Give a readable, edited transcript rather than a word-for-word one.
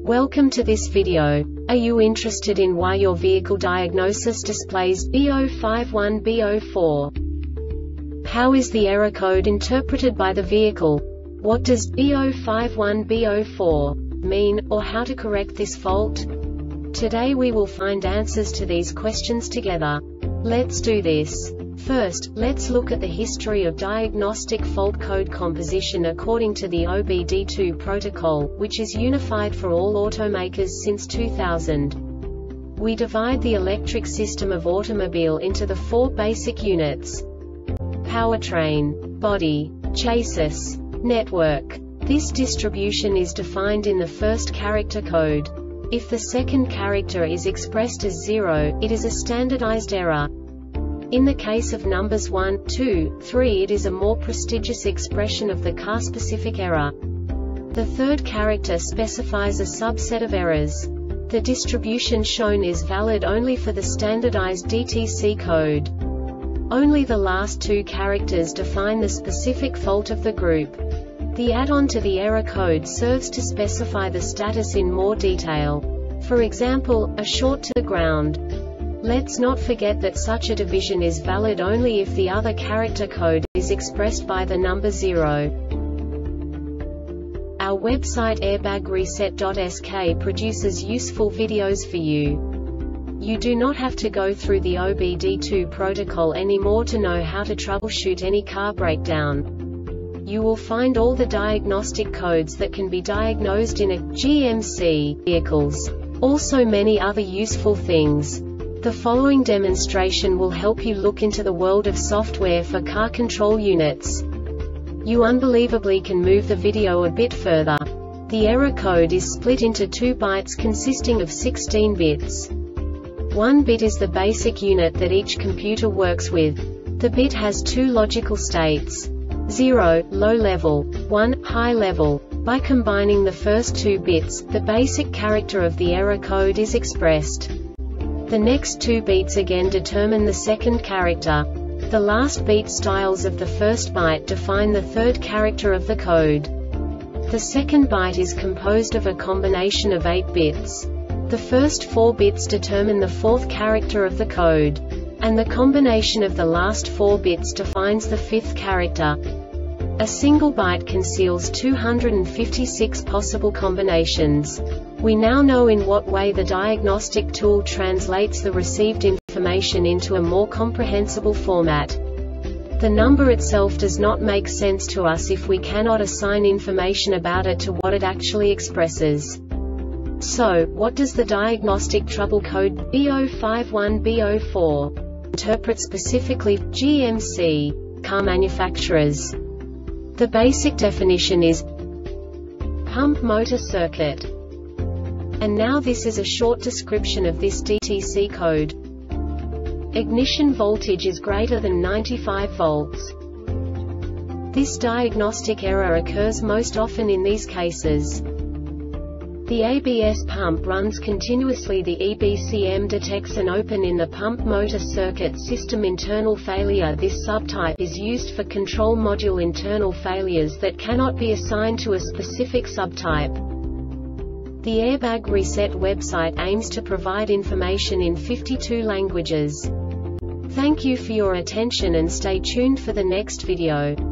Welcome to this video. Are you interested in why your vehicle diagnosis displays B051B04? How is the error code interpreted by the vehicle? What does B051B04 mean, or how to correct this fault? Today we will find answers to these questions together. Let's do this. First, let's look at the history of diagnostic fault code composition according to the OBD2 protocol, which is unified for all automakers since 2000. We divide the electric system of automobile into the four basic units: powertrain, body, chassis, network. This distribution is defined in the first character code. If the second character is expressed as 0, it is a standardized error. In the case of numbers 1, 2, 3, it is a more prestigious expression of the car-specific error. The third character specifies a subset of errors. The distribution shown is valid only for the standardized DTC code. Only the last two characters define the specific fault of the group. The add-on to the error code serves to specify the status in more detail. For example, a short to the ground. Let's not forget that such a division is valid only if the other character code is expressed by the number 0. Our website airbagreset.sk produces useful videos for you. You do not have to go through the OBD2 protocol anymore to know how to troubleshoot any car breakdown. You will find all the diagnostic codes that can be diagnosed in a GMC vehicles. Also many other useful things. The following demonstration will help you look into the world of software for car control units. You unbelievably can move the video a bit further. The error code is split into 2 bytes consisting of 16 bits. 1 bit is the basic unit that each computer works with. The bit has 2 logical states: 0, low level, 1, high level. By combining the first 2 bits, the basic character of the error code is expressed. The next 2 beats again determine the second character. The last beat styles of the first byte define the third character of the code. The second byte is composed of a combination of 8 bits. The first 4 bits determine the fourth character of the code. And the combination of the last 4 bits defines the fifth character. A single byte conceals 256 possible combinations. We now know in what way the diagnostic tool translates the received information into a more comprehensible format. The number itself does not make sense to us if we cannot assign information about it to what it actually expresses. So, what does the diagnostic trouble code B051B04 interpret specifically for GMC car manufacturers? The basic definition is pump motor circuit. And now this is a short description of this DTC code. Ignition voltage is greater than 95 volts. This diagnostic error occurs most often in these cases. The ABS pump runs continuously. The EBCM detects an open in the pump motor circuit system internal failure. This subtype is used for control module internal failures that cannot be assigned to a specific subtype. The Airbag Reset website aims to provide information in 52 languages. Thank you for your attention and stay tuned for the next video.